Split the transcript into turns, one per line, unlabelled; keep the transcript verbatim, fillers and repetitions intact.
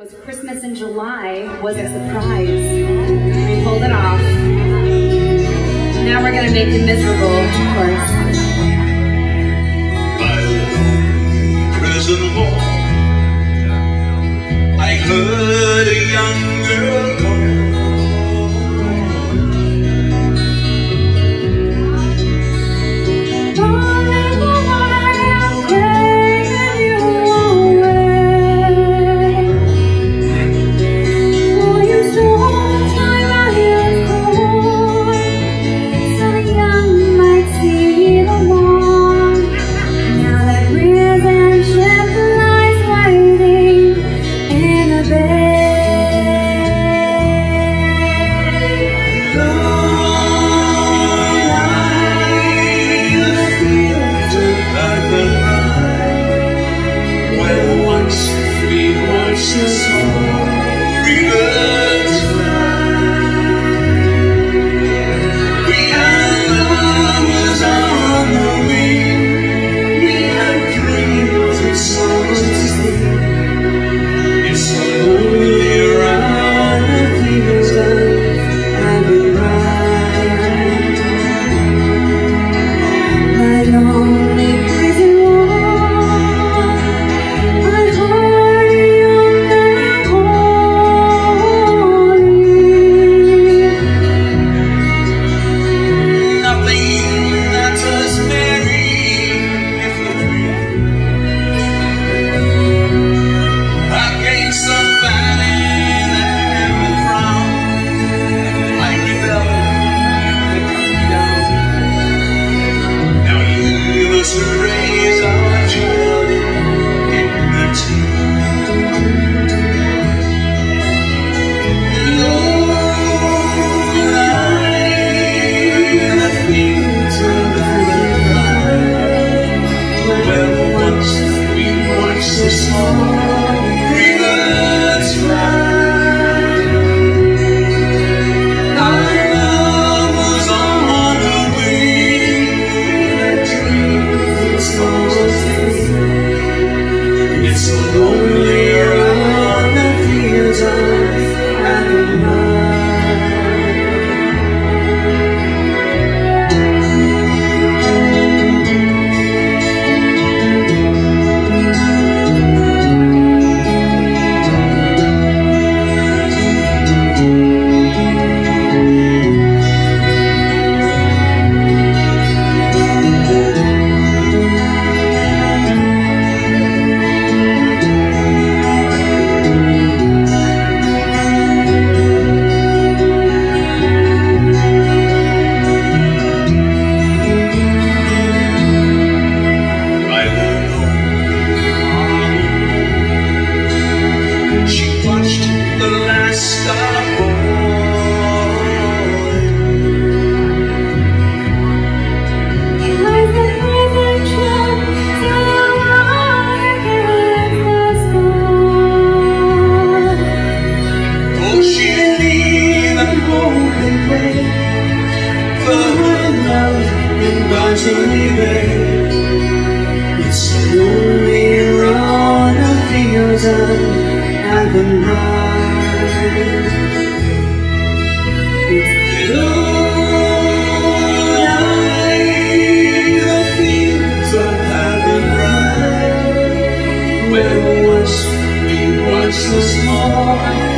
was Christmas in July was a surprise. We pulled it off. Now we're gonna make it miserable, of course.
By the prison wall, I heard a young girl call. It's lonely around the fields and the night. It's lonely, the fields are bright, where once we watched the small